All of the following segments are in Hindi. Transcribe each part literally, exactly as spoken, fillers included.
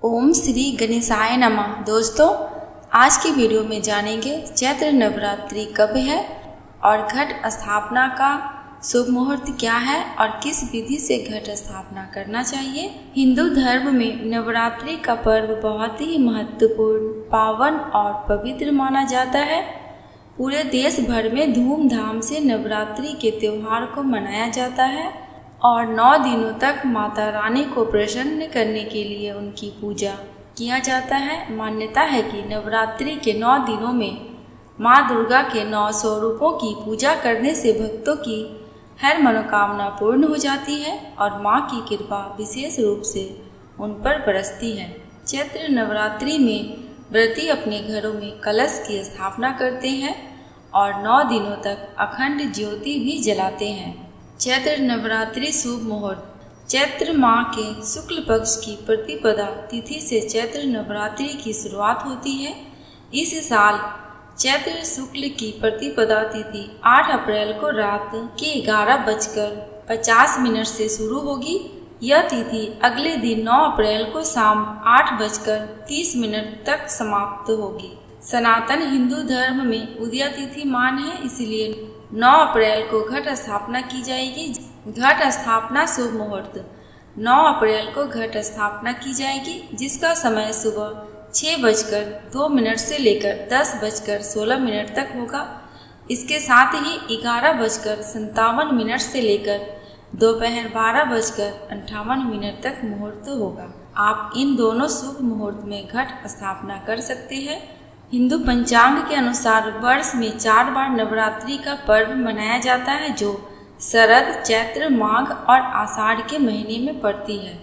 ओम श्री गणेशाय नमः। दोस्तों, आज की वीडियो में जानेंगे चैत्र नवरात्रि कब है और घट स्थापना का शुभ मुहूर्त क्या है और किस विधि से घट स्थापना करना चाहिए। हिंदू धर्म में नवरात्रि का पर्व बहुत ही महत्वपूर्ण, पावन और पवित्र माना जाता है। पूरे देश भर में धूमधाम से नवरात्रि के त्योहार को मनाया जाता है और नौ दिनों तक माता रानी को प्रसन्न करने के लिए उनकी पूजा किया जाता है। मान्यता है कि नवरात्रि के नौ दिनों में माँ दुर्गा के नौ स्वरूपों की पूजा करने से भक्तों की हर मनोकामना पूर्ण हो जाती है और माँ की कृपा विशेष रूप से उन पर बरसती है। चैत्र नवरात्रि में व्रती अपने घरों में कलश की स्थापना करते हैं और नौ दिनों तक अखंड ज्योति भी जलाते हैं। चैत्र नवरात्रि शुभ मुहूर्त। चैत्र माह के शुक्ल पक्ष की प्रतिपदा तिथि से चैत्र नवरात्रि की शुरुआत होती है। इस साल चैत्र शुक्ल की प्रतिपदा तिथि आठ अप्रैल को रात के ग्यारह बजकर पचास मिनट से शुरू होगी। यह तिथि अगले दिन नौ अप्रैल को शाम आठ बजकर तीस मिनट तक समाप्त होगी। सनातन हिंदू धर्म में उदया तिथि मान है, इसलिए नौ अप्रैल को घट स्थापना की जाएगी। घट स्थापना शुभ मुहूर्त। नौ अप्रैल को घट स्थापना की जाएगी, जिसका समय सुबह छः बजकर दो मिनट से लेकर दस बजकर सोलह मिनट तक होगा। इसके साथ ही ग्यारह बजकर संतावन मिनट से लेकर दोपहर बारह बजकर अंठावन मिनट तक मुहूर्त होगा। आप इन दोनों शुभ मुहूर्त में घट स्थापना कर सकते हैं। हिंदू पंचांग के अनुसार वर्ष में चार बार नवरात्रि का पर्व मनाया जाता है, जो शरद, चैत्र, माघ और आषाढ़ के महीने में पड़ती है।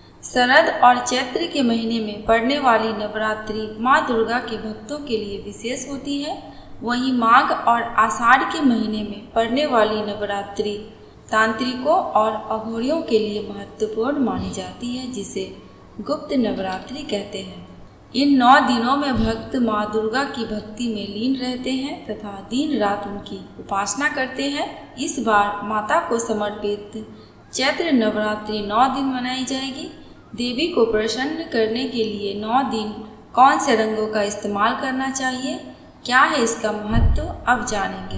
शरद और चैत्र के महीने में पड़ने वाली नवरात्रि माँ दुर्गा के भक्तों के लिए विशेष होती है। वहीं माघ और आषाढ़ के महीने में पड़ने वाली नवरात्रि तांत्रिकों और अघोरियों के लिए महत्वपूर्ण मानी जाती है, जिसे गुप्त नवरात्रि कहते हैं। इन नौ दिनों में भक्त माँ दुर्गा की भक्ति में लीन रहते हैं तथा दिन रात उनकी उपासना करते हैं। इस बार माता को समर्पित चैत्र नवरात्रि नौ दिन मनाई जाएगी। देवी को प्रसन्न करने के लिए नौ दिन कौन से रंगों का इस्तेमाल करना चाहिए, क्या है इसका महत्व, अब जानेंगे।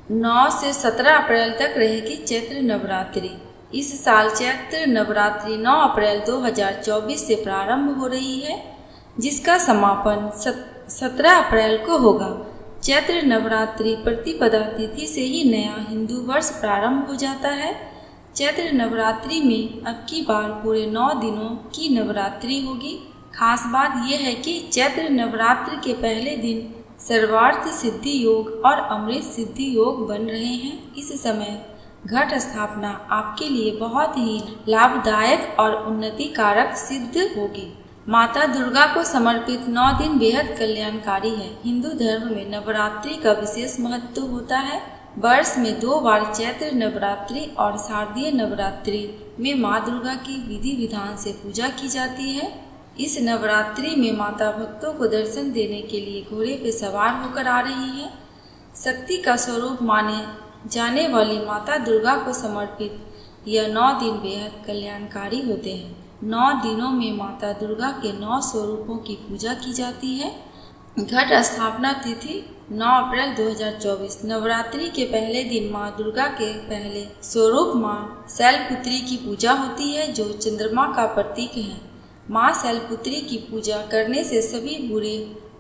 नौ से सत्रह अप्रैल तक रहेगी चैत्र नवरात्रि। इस साल चैत्र नवरात्रि नौ अप्रैल दो हजार चौबीस से प्रारंभ हो रही है, जिसका समापन सत्रह अप्रैल को होगा। चैत्र नवरात्रि प्रतिपदा तिथि से ही नया हिंदू वर्ष प्रारंभ हो जाता है। चैत्र नवरात्रि में अब की बार पूरे नौ दिनों की नवरात्रि होगी। खास बात यह है कि चैत्र नवरात्रि के पहले दिन सर्वार्थ सिद्धि योग और अमृत सिद्धि योग बन रहे हैं। इस समय घट स्थापना आपके लिए बहुत ही लाभदायक और उन्नति कारक सिद्ध होगी। माता दुर्गा को समर्पित नौ दिन बेहद कल्याणकारी है। हिंदू धर्म में नवरात्रि का विशेष महत्व होता है। वर्ष में दो बार चैत्र नवरात्रि और शारदीय नवरात्रि में माँ दुर्गा की विधि विधान से पूजा की जाती है। इस नवरात्रि में माता भक्तों को दर्शन देने के लिए घोड़े पे सवार होकर आ रही है। शक्ति का स्वरूप माने जाने वाली माता दुर्गा को समर्पित यह नौ दिन बेहद कल्याणकारी होते हैं। नौ दिनों में माता दुर्गा के नौ स्वरूपों की पूजा की जाती है। घट स्थापना तिथि नौ अप्रैल दो हजार चौबीस। नवरात्रि के पहले दिन माँ दुर्गा के पहले स्वरूप माँ शैलपुत्री की पूजा होती है, जो चंद्रमा का प्रतीक है। माँ शैलपुत्री की पूजा करने से सभी बुरे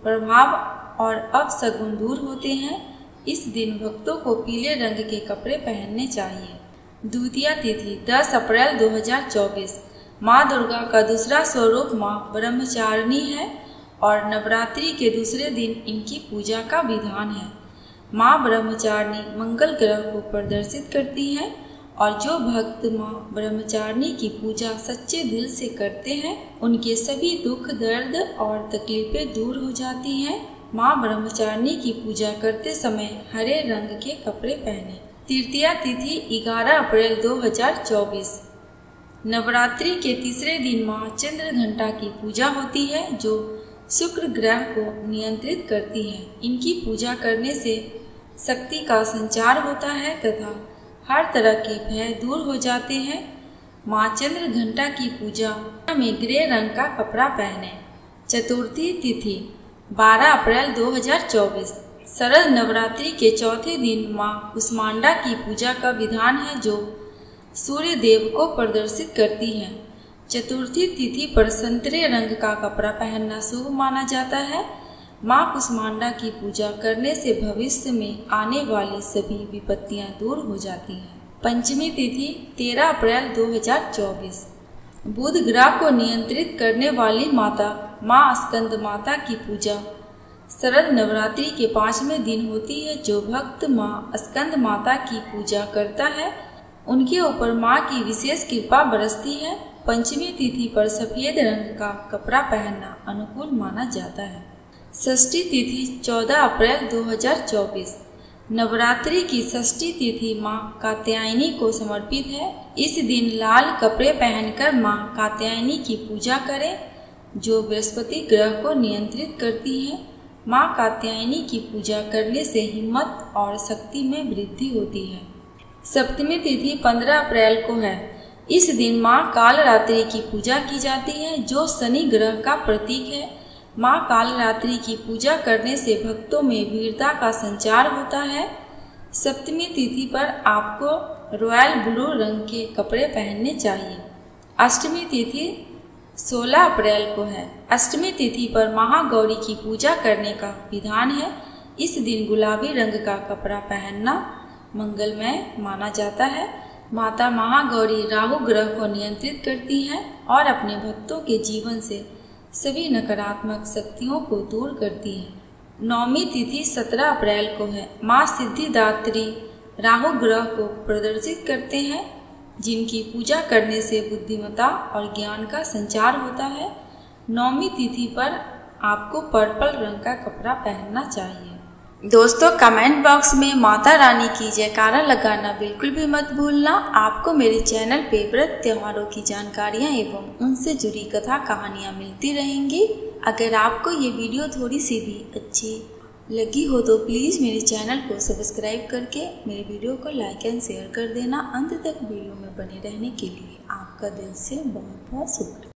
प्रभाव और अपशगुन दूर होते हैं। इस दिन भक्तों को पीले रंग के कपड़े पहनने चाहिए। द्वितीया तिथि दस अप्रैल दो हजार चौबीस। माँ दुर्गा का दूसरा स्वरूप माँ ब्रह्मचारिणी है और नवरात्रि के दूसरे दिन इनकी पूजा का विधान है। माँ ब्रह्मचारिणी मंगल ग्रह को प्रदर्शित करती है और जो भक्त माँ ब्रह्मचारिणी की पूजा सच्चे दिल से करते हैं, उनके सभी दुख, दर्द और तकलीफें दूर हो जाती हैं। माँ ब्रह्मचारिणी की पूजा करते समय हरे रंग के कपड़े पहने। तृतीया तिथि ग्यारह अप्रैल दो हजार चौबीस। नवरात्रि के तीसरे दिन माँ चंद्र घंटा की पूजा होती है, जो शुक्र ग्रह को नियंत्रित करती है। इनकी पूजा करने से शक्ति का संचार होता है तथा हर तरह के भय दूर हो जाते हैं। माँ चंद्र घंटा की पूजा में ग्रे रंग का कपड़ा पहने। चतुर्थी तिथि बारह अप्रैल दो हज़ार चौबीस। शरद नवरात्रि के चौथे दिन माँ कुष्मांडा की पूजा का विधान है जो सूर्य देव को प्रदर्शित करती है। चतुर्थी तिथि पर संतरे रंग का कपड़ा पहनना शुभ माना जाता है। माँ कुष्मांडा की पूजा करने से भविष्य में आने वाली सभी विपत्तियां दूर हो जाती हैं। पंचमी तिथि तेरह अप्रैल दो हज़ार चौबीस। बुध ग्रह को नियंत्रित करने वाली माता माँ स्कंद माता की पूजा शरद नवरात्रि के पांचवें दिन होती है। जो भक्त माँ स्कंद माता की पूजा करता है उनके ऊपर माँ की विशेष कृपा बरसती है। पंचमी तिथि पर सफेद रंग का कपड़ा पहनना अनुकूल माना जाता है। षष्ठी तिथि चौदह अप्रैल दो हज़ार चौबीस। नवरात्रि की षष्ठी तिथि माँ कात्यायनी को समर्पित है। इस दिन लाल कपड़े पहनकर माँ कात्यायनी की पूजा करें जो बृहस्पति ग्रह को नियंत्रित करती है। माँ कात्यायनी की पूजा करने से हिम्मत और शक्ति में वृद्धि होती है। सप्तमी तिथि पंद्रह अप्रैल को है। इस दिन माँ कालरात्रि की पूजा की जाती है जो शनि ग्रह का प्रतीक है। माँ कालरात्रि की पूजा करने से भक्तों में वीरता का संचार होता है। सप्तमी तिथि पर आपको रॉयल ब्लू रंग के कपड़े पहनने चाहिए। अष्टमी तिथि सोलह अप्रैल को है। अष्टमी तिथि पर महागौरी की पूजा करने का विधान है। इस दिन गुलाबी रंग का कपड़ा पहनना मंगलमय माना जाता है। माता महागौरी राहु ग्रह को नियंत्रित करती हैं और अपने भक्तों के जीवन से सभी नकारात्मक शक्तियों को दूर करती है। नौमी तिथि सत्रह अप्रैल को है। माँ सिद्धिदात्री राहु ग्रह को प्रदर्शित करते हैं जिनकी पूजा करने से बुद्धिमत्ता और ज्ञान का संचार होता है। नौमी तिथि पर आपको पर्पल रंग का कपड़ा पहनना चाहिए। दोस्तों कमेंट बॉक्स में माता रानी की जयकारा लगाना बिल्कुल भी मत भूलना। आपको मेरे चैनल पे व्रत त्योहारों की जानकारियाँ एवं उनसे जुड़ी कथा कहानियाँ मिलती रहेंगी। अगर आपको ये वीडियो थोड़ी सी भी अच्छी लगी हो तो प्लीज़ मेरे चैनल को सब्सक्राइब करके मेरे वीडियो को लाइक एंड शेयर कर देना। अंत तक वीडियो में बने रहने के लिए आपका दिल से बहुत बहुत शुक्रिया।